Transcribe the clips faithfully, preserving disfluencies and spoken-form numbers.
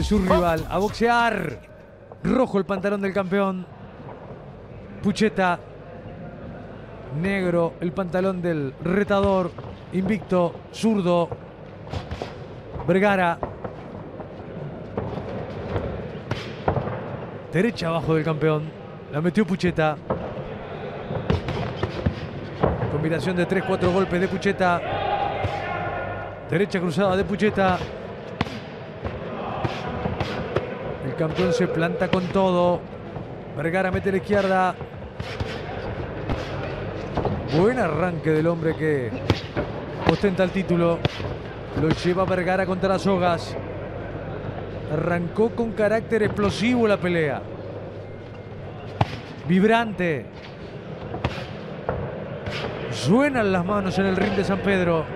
su rival. A boxear. Rojo el pantalón del campeón. Pucheta. Negro el pantalón del retador. Invicto, zurdo. Vergara. Derecha abajo del campeón. La metió Pucheta. Combinación de tres cuatro golpes de Pucheta. Derecha cruzada de Pucheta. El campeón se planta con todo. Vergara mete la izquierda. Buen arranque del hombre que ostenta el título. Lo lleva Vergara contra las sogas. Arrancó con carácter explosivo la pelea. Vibrante. Suenan las manos en el ring de San Pedro.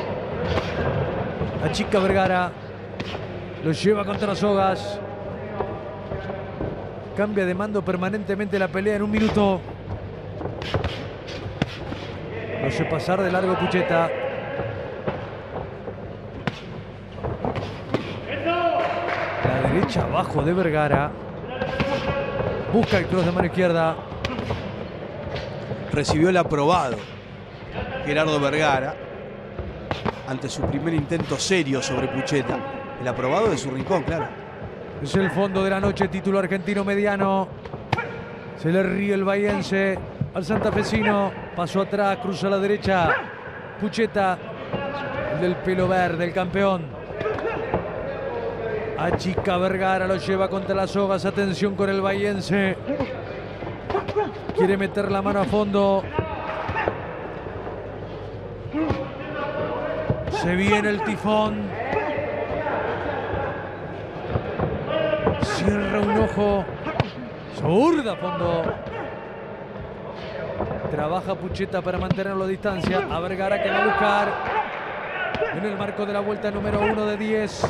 Achica Vergara. Lo lleva contra las sogas. Cambia de mando permanentemente la pelea en un minuto. Lo hace pasar de largo Pucheta. La derecha abajo de Vergara. Busca el cross de mano izquierda. Recibió el aprobado Gerardo Vergara ante su primer intento serio sobre Pucheta. El aprobado de su rincón, claro. Es el fondo de la noche, título argentino mediano. Se le ríe el bahiense al santafesino. Pasó atrás, cruza a la derecha. Pucheta, el del pelo verde, el campeón. Achica Vergara, lo lleva contra las sogas. Atención con el bahiense. Quiere meter la mano a fondo. Se viene el tifón. Cierra un ojo. Zurda a fondo. Trabaja Pucheta para mantenerlo a distancia. A Vergara que va a buscar. En el marco de la vuelta número uno de diez.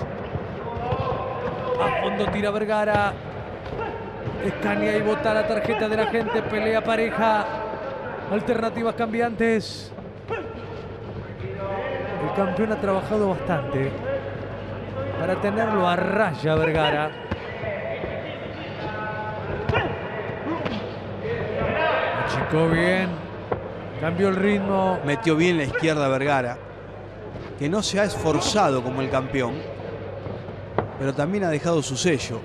A fondo tira Vergara. Escanea y bota la tarjeta de la gente. Pelea pareja. Alternativas cambiantes. El campeón ha trabajado bastante para tenerlo a raya Vergara. Achicó bien. Cambió el ritmo. Metió bien la izquierda Vergara, que no se ha esforzado como el campeón, pero también ha dejado su sello.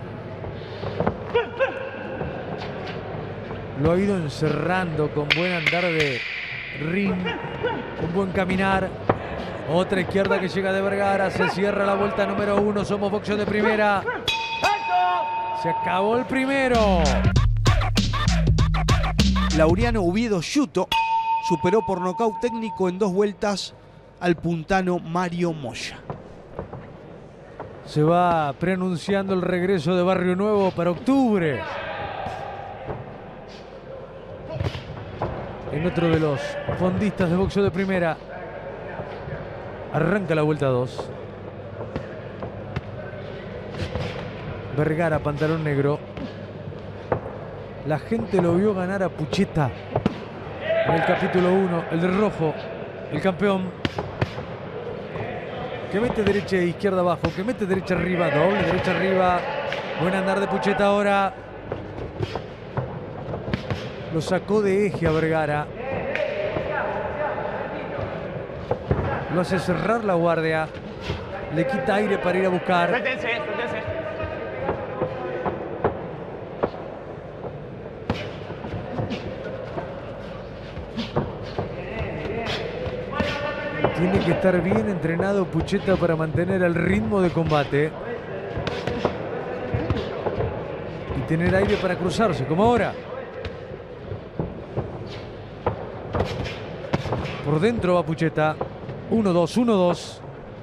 Lo ha ido encerrando con buen andar de ring, con buen caminar. Otra izquierda que llega de Vergara. Se cierra la vuelta número uno. Somos boxeo de primera. Se acabó el primero. Laureano Oviedo Yuto superó por nocaut técnico en dos vueltas al puntano Mario Moya. Se va preanunciando el regreso de Barrio Nuevo para octubre. En otro de los fondistas de boxeo de primera. Arranca la vuelta dos. Vergara, pantalón negro. La gente lo vio ganar a Pucheta en el capítulo uno. El de rojo, el campeón. Que mete derecha e izquierda abajo. Que mete derecha arriba, doble derecha arriba. Buen andar de Pucheta ahora. Lo sacó de eje a Vergara. Lo hace cerrar la guardia. Le quita aire para ir a buscar. Suéltense, suéltense. Tiene que estar bien entrenado Pucheta para mantener el ritmo de combate. Y tener aire para cruzarse, como ahora. Por dentro va Pucheta. uno dos, uno dos.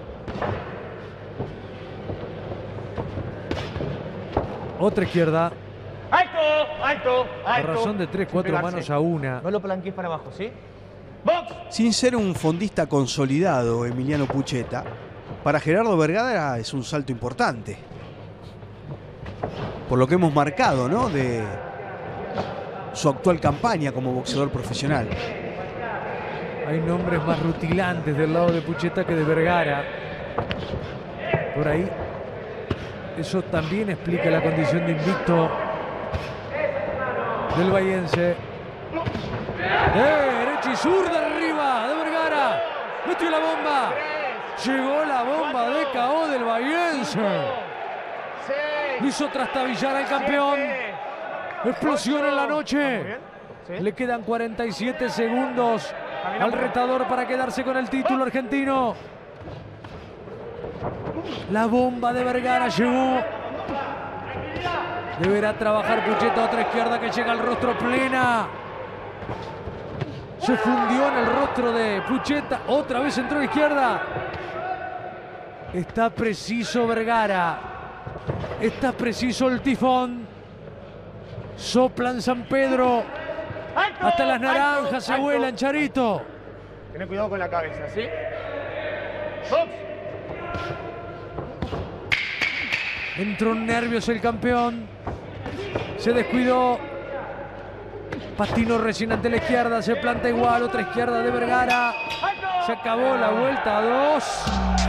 Otra izquierda. ¡Alto! ¡Alto! Por ¡Alto! razón de tres, Sin cuatro pegarse. manos a una. No lo planquees para abajo, ¿sí? ¡Box! Sin ser un fondista consolidado, Emiliano Pucheta, para Gerardo Vergara es un salto importante. Por lo que hemos marcado, ¿no?, de su actual campaña como boxeador profesional. Hay nombres más rutilantes del lado de Pucheta que de Vergara. Por ahí Eso también explica la condición de invicto del bahiense. Eh, derecha y zurda arriba de Vergara. Metió la bomba. Llegó la bomba de K O del bahiense. Hizo trastabillar al campeón. Explosión en la noche. Le quedan cuarenta y siete segundos al retador para quedarse con el título argentino. La bomba de Vergara llegó. Deberá trabajar Pucheta, otra izquierda que llega al rostro plena. Se fundió en el rostro de Pucheta. Otra vez entró a la izquierda. Está preciso Vergara. Está preciso el tifón. Sopla en San Pedro. Hasta las naranjas se vuelan, Charito. Tené cuidado con la cabeza, ¿sí? ¡Box! Entró en nervios el campeón. Se descuidó. Patino recién ante la izquierda. Se planta igual. Otra izquierda de Vergara. Se acabó la vuelta a dos.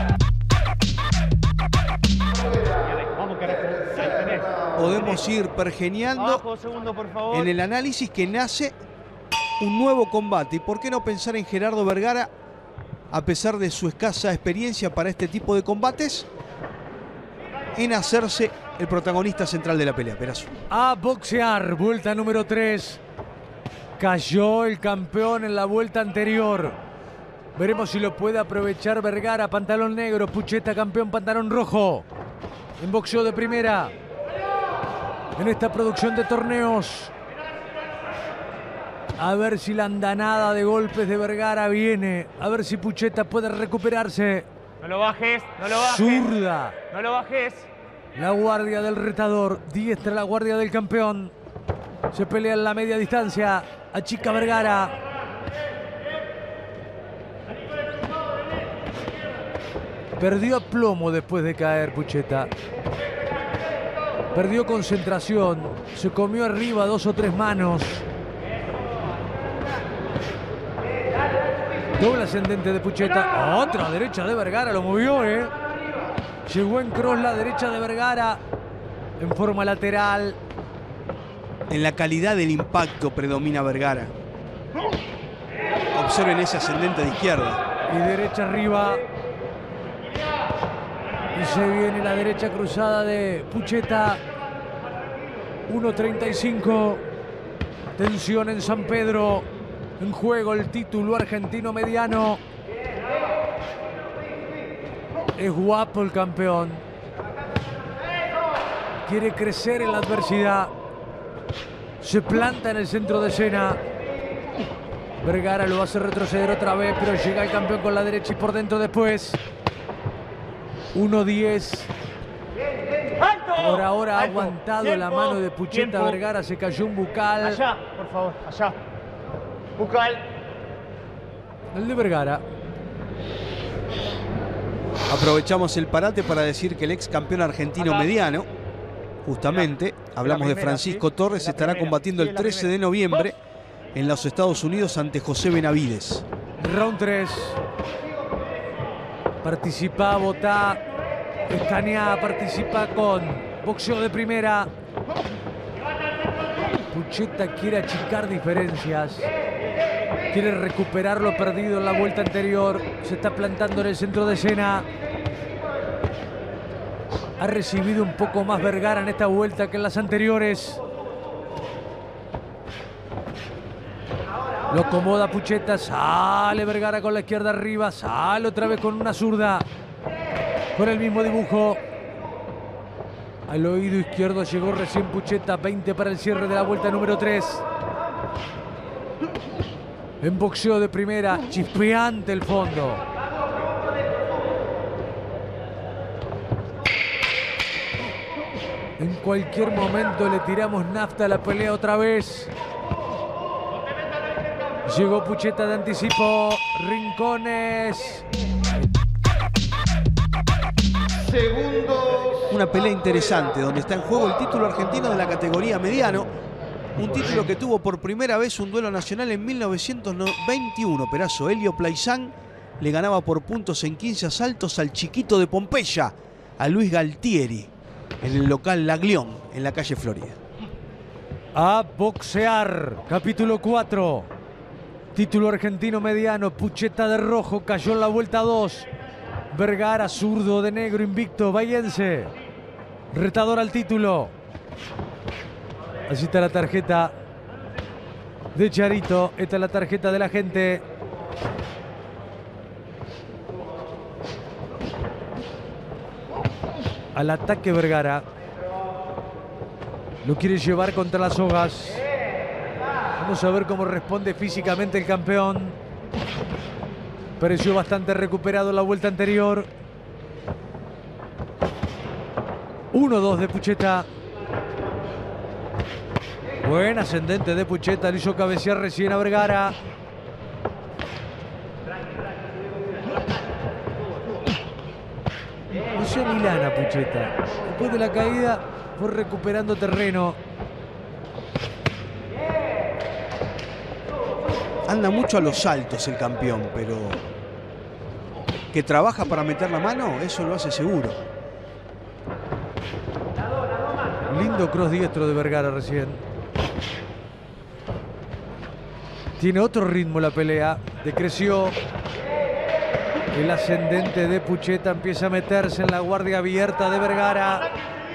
Vamos, carajo. Podemos ir pergeñando Abajo, segundo, por favor. en el análisis que nace un nuevo combate. ¿Y por qué no pensar en Gerardo Vergara, a pesar de su escasa experiencia para este tipo de combates, en hacerse el protagonista central de la pelea? Perazo. A boxear, vuelta número tres. Cayó el campeón en la vuelta anterior. Veremos si lo puede aprovechar Vergara, pantalón negro. Pucheta, campeón, pantalón rojo. En boxeo de primera. En esta producción de torneos. A ver si la andanada de golpes de Vergara viene. A ver si Pucheta puede recuperarse. No lo bajes, no lo bajes. Zurda. No lo bajes. La guardia del retador. Diestra la guardia del campeón. Se pelea en la media distancia. Achica Vergara. Perdió plomo después de caer Pucheta. Perdió concentración. Se comió arriba dos o tres manos. Doble ascendente de Pucheta. Otra derecha de Vergara. Lo movió, ¿eh? Llegó en cross la derecha de Vergara. En forma lateral. En la calidad del impacto predomina Vergara. Observen ese ascendente de izquierda. Y derecha arriba. Y se viene la derecha cruzada de Pucheta. uno treinta y cinco. Tensión en San Pedro. En juego el título argentino mediano. Es guapo el campeón. Quiere crecer en la adversidad. Se planta en el centro de escena. Vergara lo hace retroceder otra vez, pero llega el campeón con la derecha y por dentro después. uno diez. Por ahora ha aguantado tiempo, la mano de Pucheta. tiempo. Vergara, se cayó un bucal. Allá, por favor, allá. Bucal. El de Vergara. Aprovechamos el parate para decir que el ex campeón argentino Acá. mediano, justamente, hablamos de primera, Francisco ¿sí? Torres, La estará primera, combatiendo sí, el la trece de primera. noviembre en los Estados Unidos ante José Benavides. Round tres. Participa, vota, escanea, participa con boxeo de primera. Pucheta quiere achicar diferencias. Quiere recuperar lo perdido en la vuelta anterior. Se está plantando en el centro de escena. Ha recibido un poco más Vergara en esta vuelta que en las anteriores. Lo acomoda Pucheta, sale Vergara con la izquierda arriba, sale otra vez con una zurda, con el mismo dibujo. Al oído izquierdo llegó recién Pucheta, veinte para el cierre de la vuelta número tres. En boxeo de primera, chispeante el fondo. En cualquier momento le tiramos nafta a la pelea otra vez. Llegó Pucheta de anticipo. Rincones. Una pelea interesante donde está en juego el título argentino de la categoría mediano. Un título que tuvo por primera vez un duelo nacional en mil novecientos veintiuno. Perazo, Helio Plaizán le ganaba por puntos en quince asaltos al chiquito de Pompeya, a Luis Galtieri. en el local Laglión, en la calle Florida. A boxear, capítulo cuatro. Título argentino mediano, Pucheta de rojo, cayó en la vuelta dos. Vergara, zurdo de negro, invicto, bahiense. Retador al título. Así está la tarjeta de Charito. Esta es la tarjeta de la gente. Al ataque Vergara. Lo quiere llevar contra las sogas. Vamos a ver cómo responde físicamente el campeón. Pareció bastante recuperado en la vuelta anterior. uno dos de Pucheta. Buen ascendente de Pucheta. Le hizo cabecear recién a Vergara. No se milana Pucheta. Después de la caída fue recuperando terreno. Anda mucho a los saltos el campeón, pero que trabaja para meter la mano, eso lo hace seguro. Lindo cross diestro de Vergara recién. Tiene otro ritmo la pelea. Decreció. El ascendente de Pucheta empieza a meterse en la guardia abierta de Vergara.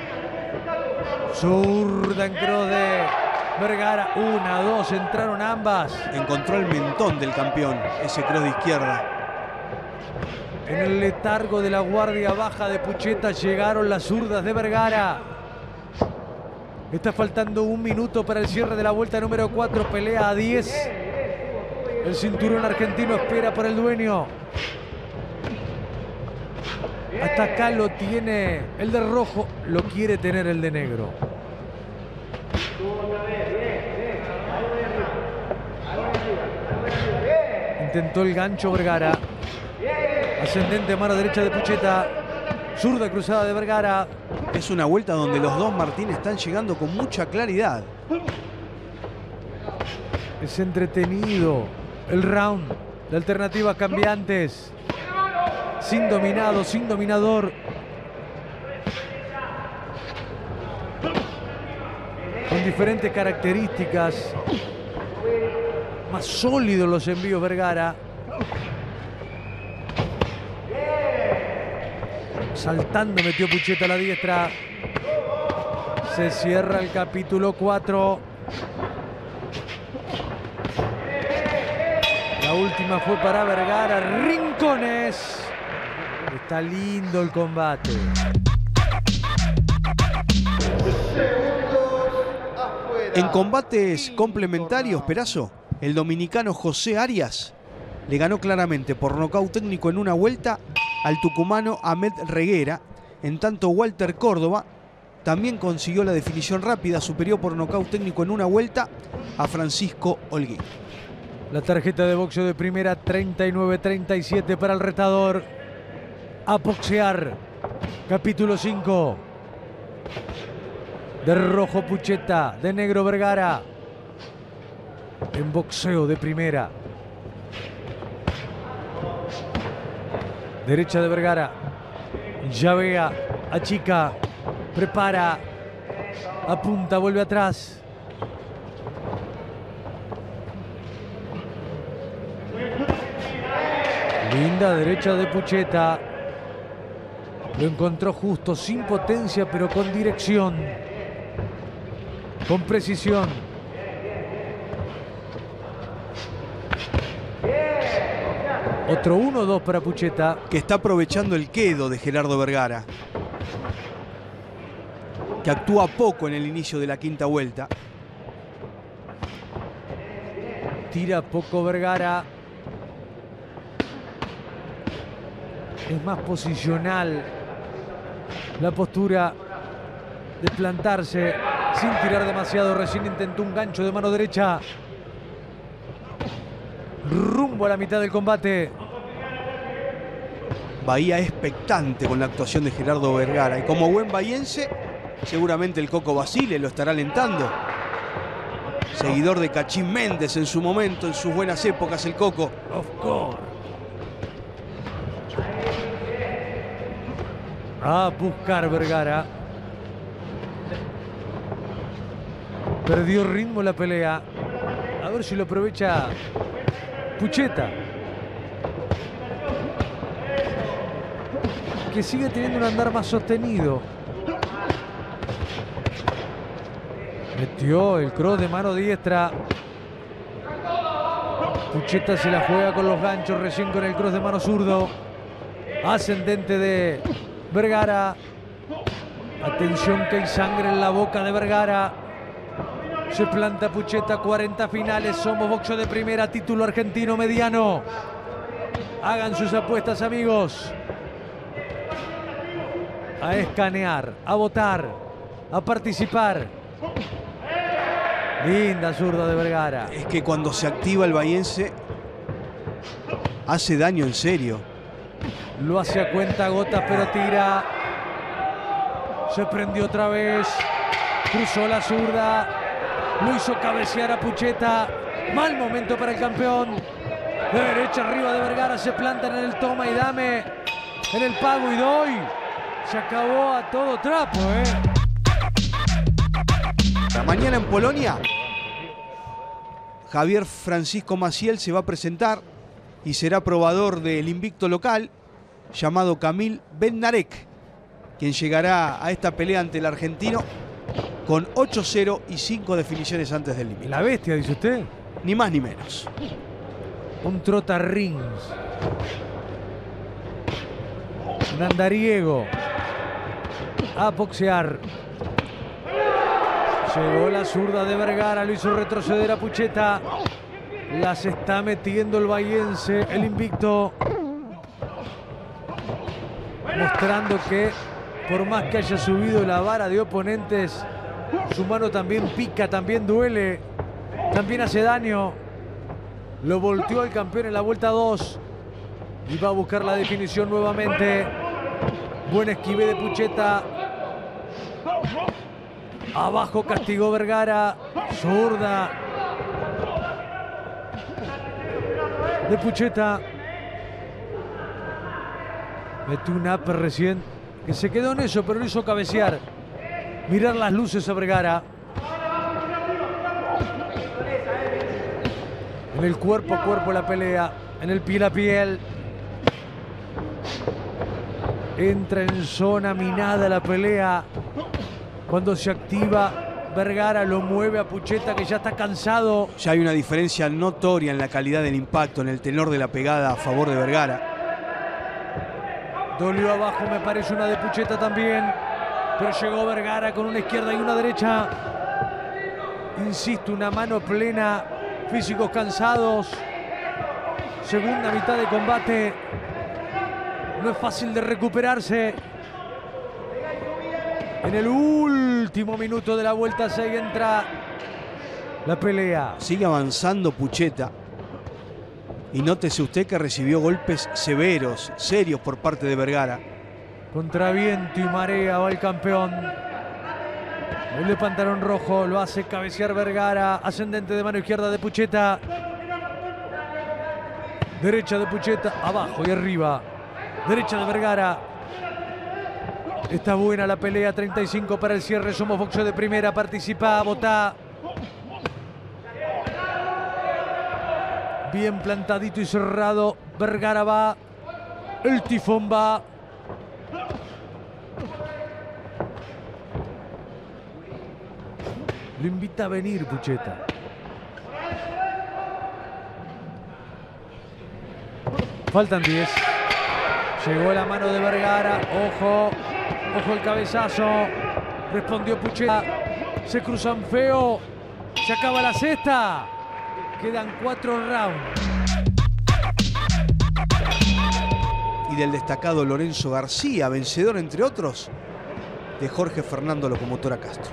Zurda en cross de Vergara. Una, dos, entraron ambas. Encontró el mentón del campeón, ese cross de izquierda. En el letargo de la guardia baja de Pucheta llegaron las zurdas de Vergara. Está faltando un minuto para el cierre de la vuelta número cuatro. Pelea a diez. El cinturón argentino espera por el dueño. Hasta acá lo tiene el de rojo. Lo quiere tener el de negro. Intentó el gancho Vergara. Ascendente mano derecha de Pucheta. Zurda cruzada de Vergara. Es una vuelta donde los dos Martínez están llegando con mucha claridad. Es entretenido el round de alternativas cambiantes. Sin dominado, sin dominador. Con diferentes características. Más sólidos los envíos Vergara. Saltando metió Pucheta a la diestra. Se cierra el capítulo cuatro. La última fue para Vergara. Rincones. Está lindo el combate. En combates complementarios, Perazo, el dominicano José Arias le ganó claramente por nocaut técnico en una vuelta al tucumano Ahmed Reguera. En tanto, Walter Córdoba también consiguió la definición rápida, superior por nocaut técnico en una vuelta a Francisco Holguín. La tarjeta de boxeo de primera, treinta y nueve treinta y siete para el retador. A boxear, capítulo cinco. De rojo Pucheta, de negro Vergara. En boxeo de primera. Derecha de Vergara. Llavea, achica, prepara, apunta, vuelve atrás. Linda derecha de Pucheta. Lo encontró justo, sin potencia, pero con dirección. Con precisión. Otro uno dos para Pucheta. Que está aprovechando el quedo de Gerardo Vergara, que actúa poco en el inicio de la quinta vuelta. Tira poco Vergara. Es más posicional la postura de plantarse sin tirar demasiado. Recién intentó un gancho de mano derecha. Rumbo a la mitad del combate. Bahía expectante con la actuación de Gerardo Vergara. Y como buen bahiense, seguramente el Coco Basile lo estará alentando. Seguidor de Cachín Méndez en su momento, en sus buenas épocas, el Coco. Of course. A buscar Vergara. Perdió ritmo la pelea. A ver si lo aprovecha Pucheta, que sigue teniendo un andar más sostenido. Metió el cross de mano diestra. Pucheta se la juega con los ganchos, recién con el cross de mano zurdo. Ascendente de Vergara. Atención que hay sangre en la boca de Vergara. Se planta Pucheta, cuarenta finales, somos boxeo de primera, título argentino mediano. Hagan sus apuestas, amigos. A escanear, a votar, a participar. Linda zurda de Vergara. Es que cuando se activa el bahiense hace daño en serio. Lo hace a cuenta gotas, pero tira. Se prendió otra vez. Cruzó la zurda. Lo hizo cabecear a Pucheta. Mal momento para el campeón. De derecha arriba de Vergara. Se plantan en el toma y dame. En el pago y doy. Se acabó a todo trapo, ¿eh? Mañana en Polonia, Javier Francisco Maciel se va a presentar y será probador del invicto local llamado Kamil Bednarek, quien llegará a esta pelea ante el argentino con ocho cero y cinco definiciones antes del límite. La bestia, dice usted. Ni más ni menos. Un trotarrings. Un andariego. A boxear. Llegó la zurda de Vergara, lo hizo retroceder a Pucheta. Las está metiendo el bahiense, el invicto. Mostrando que por más que haya subido la vara de oponentes, su mano también pica, también duele, también hace daño. Lo volteó al campeón en la vuelta dos. Y va a buscar la definición nuevamente. Buen esquive de Pucheta. Abajo castigó Vergara. Zurda de Pucheta. Metió un upper recién, que se quedó en eso, pero lo hizo cabecear. Mirar las luces a Vergara. En el cuerpo a cuerpo la pelea. En el piel a piel. Entra en zona minada la pelea. Cuando se activa, Vergara lo mueve a Pucheta, que ya está cansado. Ya hay una diferencia notoria en la calidad del impacto, en el tenor de la pegada a favor de Vergara. Dolió abajo, me parece una de Pucheta también. Pero llegó Vergara con una izquierda y una derecha. Insisto, una mano plena. Físicos cansados. Segunda mitad de combate. No es fácil de recuperarse. En el último minuto de la vuelta seis entra la pelea. Sigue avanzando Pucheta. Y nótese usted que recibió golpes severos, serios por parte de Vergara. Contra viento y marea va el campeón. El de pantalón rojo lo hace cabecear Vergara. Ascendente de mano izquierda de Pucheta. Derecha de Pucheta. Abajo y arriba. Derecha de Vergara. Está buena la pelea. treinta y cinco para el cierre. Somos boxeo de primera. Participa, votá. Bien plantadito y cerrado. Vergara va. El tifón va. Lo invita a venir Pucheta. Faltan diez. Llegó la mano de Vergara. Ojo. Ojo el cabezazo. Respondió Pucheta. Se cruzan feo. Se acaba la sexta. Quedan cuatro rounds. Y del destacado Lorenzo García, vencedor entre otros de Jorge Fernando Locomotora Castro.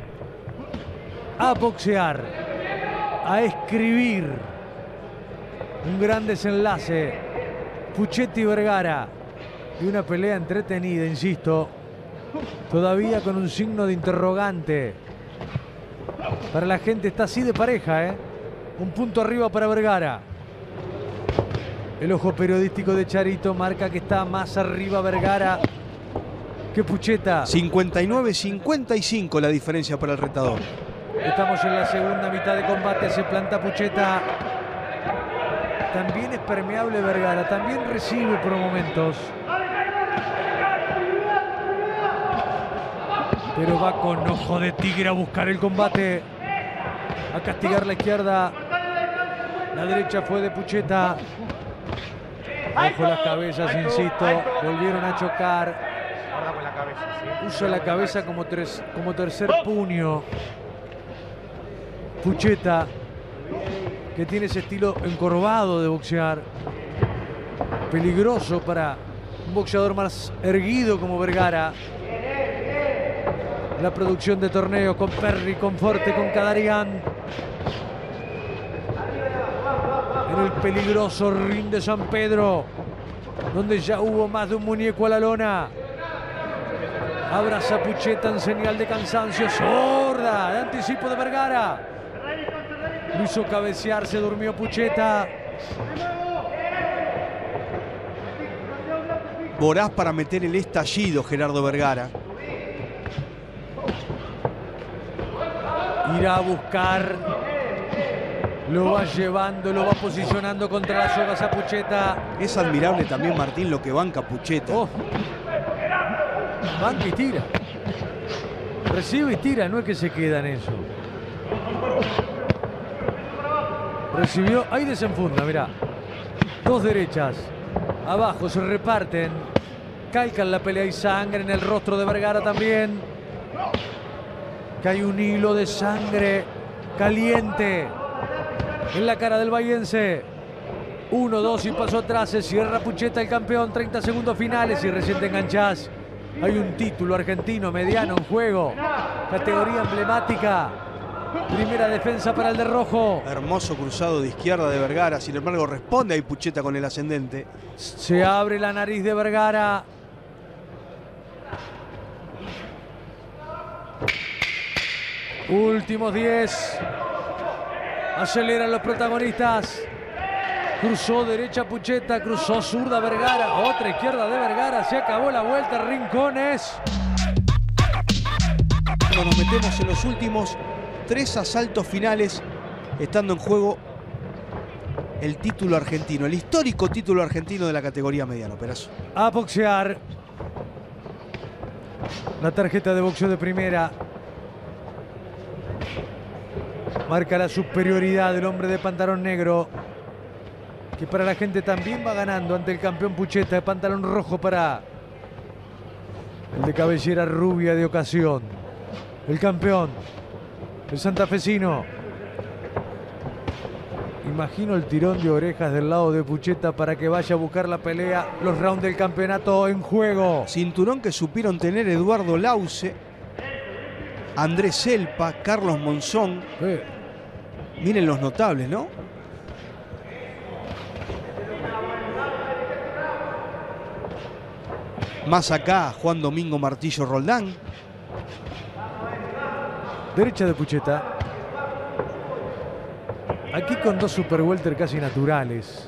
A boxear, a escribir un gran desenlace. Pucheta y Vergara. Y una pelea entretenida, insisto. Todavía con un signo de interrogante. Para la gente está así de pareja, ¿eh? Un punto arriba para Vergara. El ojo periodístico de Charito marca que está más arriba Vergara que Pucheta. cincuenta y nueve a cincuenta y cinco la diferencia para el retador. Estamos en la segunda mitad de combate. Se planta Pucheta. También es permeable Vergara. También recibe por momentos. Pero va con ojo de tigre a buscar el combate. A castigar la izquierda. La derecha fue de Pucheta. Ojo las cabezas, insisto. Volvieron a chocar. Guarda con la cabeza, ¿sí? Usa la cabeza como, tres, como tercer puño. Pucheta, que tiene ese estilo encorvado de boxear. Peligroso para un boxeador más erguido como Vergara. La producción de torneos con Perry, con Forte, con Kadarian. En el peligroso ring de San Pedro, donde ya hubo más de un muñeco a la lona. Abraza Pucheta en señal de cansancio. Sorda de anticipo de Vergara. Lo hizo cabecear, se durmió Pucheta. Voraz para meter el estallido Gerardo Vergara. Irá a buscar. Lo va llevando, lo va posicionando contra las sogas a Pucheta. Es admirable también, Martín, lo que banca Pucheta. Oh. Banca y tira. Recibe y tira, no es que se queda en eso. Recibió, ahí desenfunda, mirá. Dos derechas. Abajo se reparten. Calcan la pelea y sangre en el rostro de Vergara también. Cae un hilo de sangre caliente en la cara del bahiense. Uno, dos y paso atrás. Se cierra Pucheta, el campeón. treinta segundos finales y recién te enganchás. Hay un título argentino mediano en juego. Categoría emblemática. Primera defensa para el de rojo. Hermoso cruzado de izquierda de Vergara. Sin embargo, responde ahí Pucheta con el ascendente. Se abre la nariz de Vergara. Últimos diez. Aceleran los protagonistas. Cruzó derecha Pucheta, cruzó zurda Vergara. Otra izquierda de Vergara. Se acabó la vuelta. Rincones. Bueno, nos metemos en los últimos tres asaltos finales, estando en juego el título argentino, el histórico título argentino de la categoría mediano. Perazo. A boxear. La tarjeta de boxeo de primera. Marca la superioridad del hombre de pantalón negro, que para la gente también va ganando ante el campeón Pucheta, de pantalón rojo para el de cabellera rubia de ocasión. El campeón, el santafesino. Imagino el tirón de orejas del lado de Pucheta para que vaya a buscar la pelea. Los rounds del campeonato en juego. Cinturón que supieron tener Eduardo Lauce, Andrés Selpa, Carlos Monzón. Sí. Miren los notables, ¿no? Más acá, Juan Domingo Martillo Roldán. Derecha de Pucheta. Aquí con dos super welter casi naturales.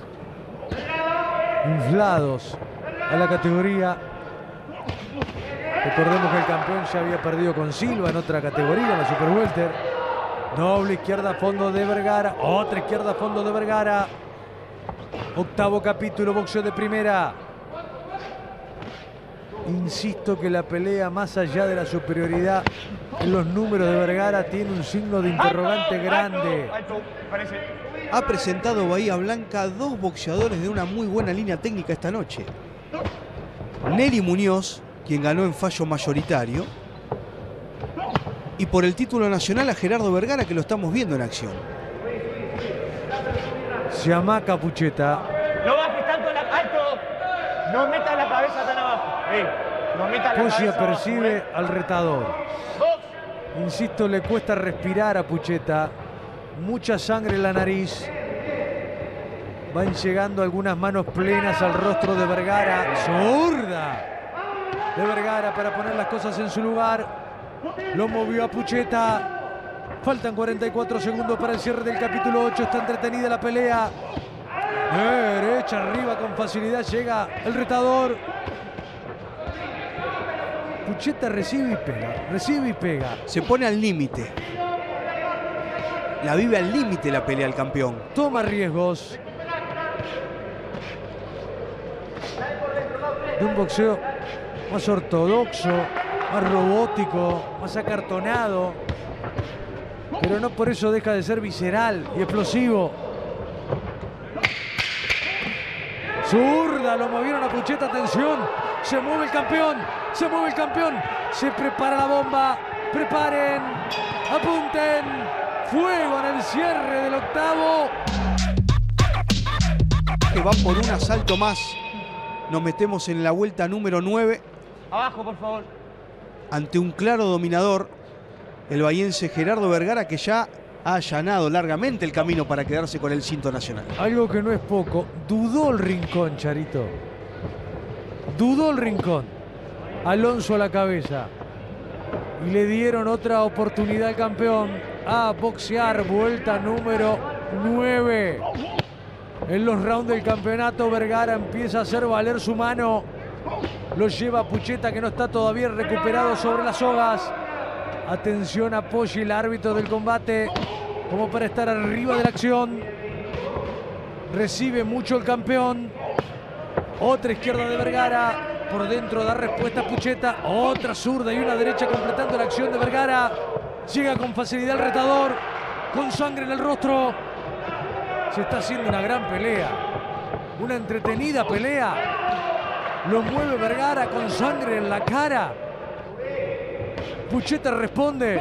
Inflados a la categoría. Recordemos que el campeón ya había perdido con Silva en otra categoría, la super welter. Doble izquierda a fondo de Vergara. Otra izquierda a fondo de Vergara. Octavo capítulo, boxeo de primera. Insisto que la pelea, más allá de la superioridad en los números de Vergara, tiene un signo de interrogante grande. Ha presentado Bahía Blanca dos boxeadores de una muy buena línea técnica esta noche. Nelly Muñoz, quien ganó en fallo mayoritario. Y por el título nacional a Gerardo Vergara, que lo estamos viendo en acción. Se amaca Pucheta. No bajes tanto la alto. No metas la cabeza tan abajo. Ey, no metas la Posia cabeza abajo, percibe eh. al retador. Insisto, le cuesta respirar a Pucheta. Mucha sangre en la nariz. Van llegando algunas manos plenas al rostro de Vergara. Zurda de Vergara para poner las cosas en su lugar. Lo movió a Pucheta. Faltan cuarenta y cuatro segundos para el cierre del capítulo ocho. Está entretenida la pelea. Derecha arriba con facilidad llega el retador. Pucheta recibe y pega. Recibe y pega. Se pone al límite. la vive al límite la pelea el campeón. Toma riesgos. De un boxeo más ortodoxo, más robótico, más acartonado. Pero no por eso deja de ser visceral y explosivo. Zurda, lo movieron a Pucheta, atención. Se mueve el campeón, se mueve el campeón. Se prepara la bomba. Preparen, apunten. Fuego en el cierre del octavo. Que va por un asalto más. Nos metemos en la vuelta número nueve. Abajo, por favor. Ante un claro dominador, el bahiense Gerardo Vergara, que ya ha allanado largamente el camino para quedarse con el cinto nacional. Algo que no es poco. Dudó el Rincón, Charito. Dudó el Rincón. Alonso a la cabeza. Y le dieron otra oportunidad al campeón a boxear. Vuelta número nueve. En los rounds del campeonato, Vergara empieza a hacer valer su mano. Lo lleva a Pucheta, que no está todavía recuperado sobre las sogas. Atención, apoya el árbitro del combate como para estar arriba de la acción. Recibe mucho el campeón. Otra izquierda de Vergara. Por dentro da respuesta a Pucheta. Otra zurda y una derecha completando la acción de Vergara. Llega con facilidad el retador. Con sangre en el rostro. Se está haciendo una gran pelea. Una entretenida pelea. Lo mueve Vergara con sangre en la cara. Pucheta responde.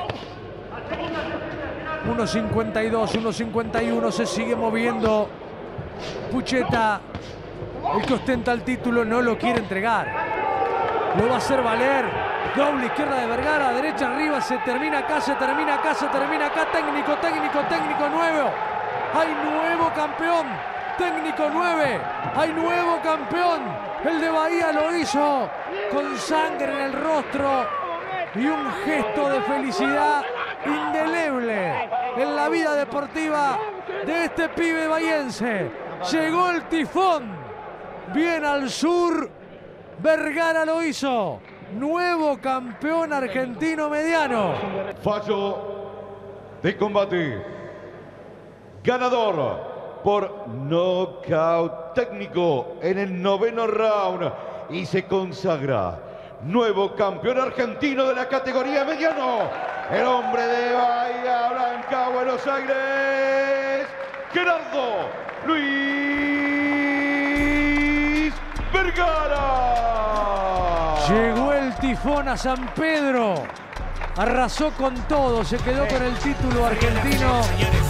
uno cincuenta y dos, uno cincuenta y uno. Se sigue moviendo. Pucheta, el que ostenta el título, no lo quiere entregar. Lo va a hacer valer. Doble izquierda de Vergara. Derecha arriba. Se termina acá, se termina acá, se termina acá. Técnico, técnico, técnico nuevo. Hay nuevo campeón. Técnico nueve. Hay nuevo campeón. El de Bahía lo hizo con sangre en el rostro y un gesto de felicidad indeleble en la vida deportiva de este pibe bahiense. Llegó el tifón. Bien al sur. Vergara lo hizo. Nuevo campeón argentino mediano. Fallo de combate. Ganador por nocaut técnico en el noveno round y se consagra nuevo campeón argentino de la categoría mediano, el hombre de Bahía Blanca, Buenos Aires, Gerardo Luis Vergara. Llegó el tifón a San Pedro, arrasó con todo, se quedó con el título argentino.